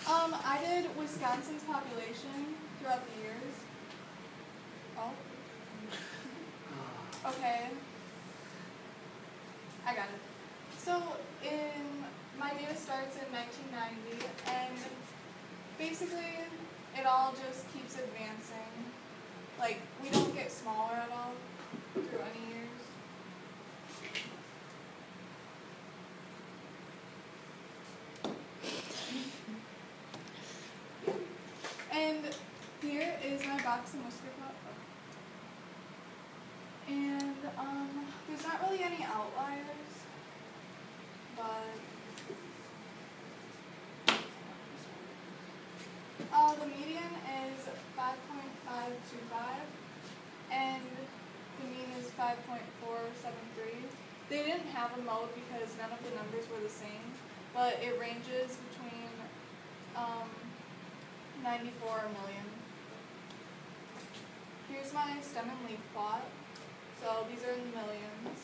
I did Wisconsin's population throughout the years. Oh. Okay. I got it. So my data starts in 1990, and basically it all just keeps advancing. Like, we don't get smaller at all through any years. And here is my box and whisker cup. And there's not really any outliers, but the median is 5.525, and the mean is 5.473. They didn't have a mode because none of the numbers were the same, but it ranges between 94 million. Here's my stem and leaf plot. So these are in the millions.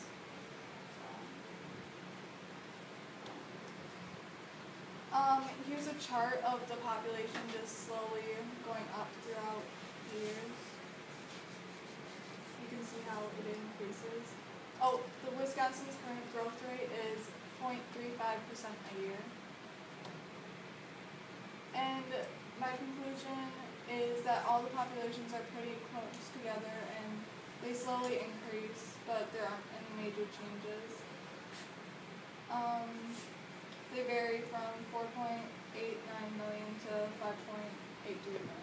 Here's a chart of the population just slowly going up throughout the years. You can see how it increases. Oh, the Wisconsin's current growth rate is 0.35% a year. And my conclusion is that all the populations are pretty close together and they slowly increase, but there aren't any major changes. They vary from 4.89 million to 5.82 million.